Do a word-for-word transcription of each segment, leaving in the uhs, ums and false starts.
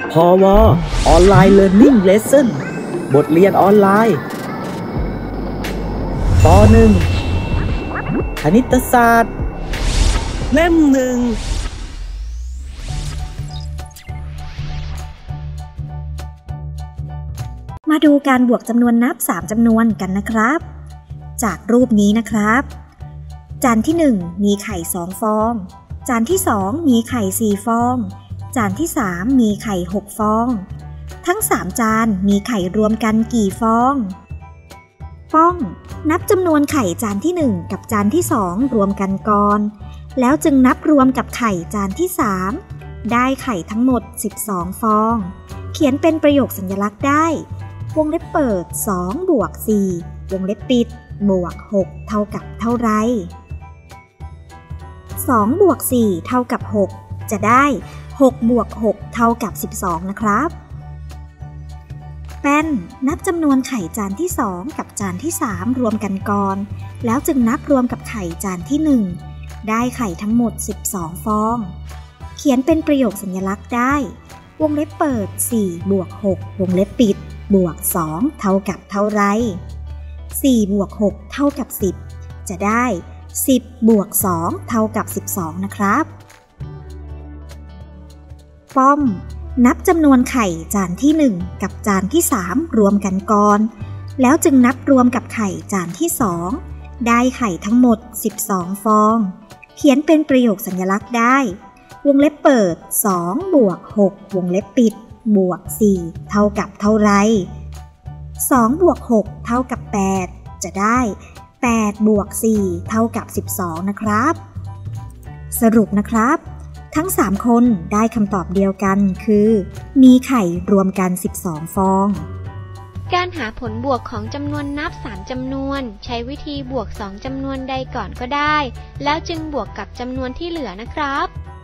พวออนไลน์ Learning Lesson บทเรียนออนไลน์ป.หนึ่ง คณิตศาสตร์เล่มหนึ่งมาดูการบวกจำนวนนับสามจำนวนกันนะครับจากรูปนี้นะครับจานที่หนึ่งมีไข่สองฟองจานที่สองมีไข่สี่ฟองจานที่สามมีไข่หกฟองทั้งสามจานมีไข่รวมกันกี่ฟองป้องนับจำนวนไข่จานที่หนึ่งกับจานที่สองรวมกันก่อนแล้วจึงนับรวมกับไข่จานที่สามได้ไข่ทั้งหมดสิบสองฟองเขียนเป็นประโยคสัญลักษณ์ได้วงเล็บเปิดสองบวกสี่วงเล็บปิดบวกหกเท่ากับเท่าไรสองบวกสี่เท่ากับหกจะได้หกบวกหกเท่ากับสิบสองนะครับแป้นนับจำนวนไข่จานที่สองกับจานที่สามรวมกันก่อนแล้วจึงนับรวมกับไข่จานที่หนึ่งได้ไข่ทั้งหมดสิบสองฟองเขียนเป็นประโยคสัญลักษณ์ได้วงเล็บเปิดสี่บวกหกวงเล็บปิดบวกสองเท่ากับเท่าไรสี่บวกหกเท่ากับสิบจะได้สิบบวกสองเท่ากับสิบสองนะครับป้อมนับจำนวนไข่จานที่หนึ่งกับจานที่สามรวมกันก่อนแล้วจึงนับรวมกับไข่จานที่สองได้ไข่ทั้งหมดสิบสองฟองเขียนเป็นประโยคสัญลักษณ์ได้วงเล็บเปิดสองบวกหกวงเล็บปิดบวกสี่เท่ากับเท่าไรสองบวกหกเท่ากับแปดจะได้แปดบวกสี่เท่ากับสิบสองนะครับสรุปนะครับทั้งสามคนได้คำตอบเดียวกันคือมีไข่รวมกันสิบสองฟองการหาผลบวกของจำนวนนับสามจำนวนใช้วิธีบวกสองจำนวนใดก่อนก็ได้แล้วจึงบวกกับจำนวนที่เหลือนะครับ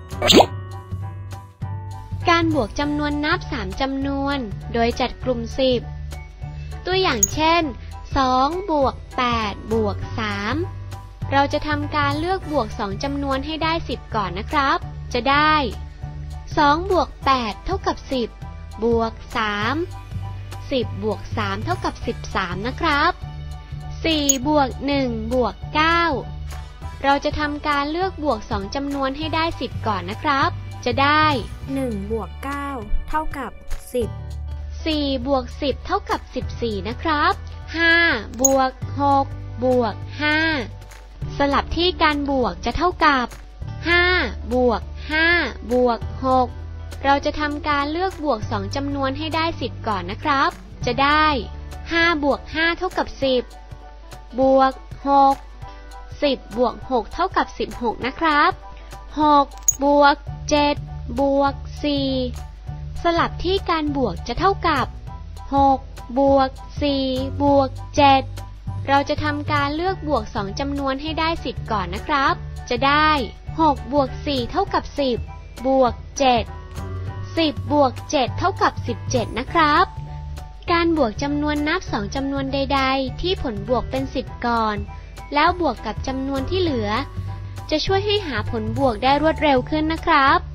การบวกจำนวนนับสามจำนวนโดยจัดกลุ่มสิบตัวอย่างเช่นสองบวกแปดบวกสามเราจะทำการเลือกบวกสองจำนวนให้ได้สิบก่อนนะครับจะได้สองบวกแปดเท่ากับสิบบวกสามสิบบวกสามเท่ากับสิบสามนะครับสี่บวกหนึ่งบวกเก้าเราจะทำการเลือกบวกสองจำนวนให้ได้สิบก่อนนะครับจะได้หนึ่งบวกเก้าเท่ากับสิบสี่บวกสิบเท่ากับสิบสี่นะครับห้าบวกหกบวกห้าสลับที่การบวกจะเท่ากับห้าบวกห้าบวกหกเราจะทำการเลือกบวกสองจำนวนให้ได้สิบก่อนนะครับจะได้ห้าบวกห้าเท่ากับสิบบวกหกสิบบวกหกเท่ากับสิบหกนะครับหกบวกเจ็ดบวกสี่สลับที่การบวกจะเท่ากับหกบวกสี่บวกเจ็ดเราจะทำการเลือกบวกสองจำนวนให้ได้สิบก่อนนะครับจะได้หกบวกสี่เท่ากับสิบบวกเจ็ดสิบบวกเจ็ดเท่ากับสิบเจ็ดนะครับการบวกจำนวนนับสองจำนวนใดๆที่ผลบวกเป็นสิบก่อนแล้วบวกกับจำนวนที่เหลือจะช่วยให้หาผลบวกได้รวดเร็วขึ้นนะครับ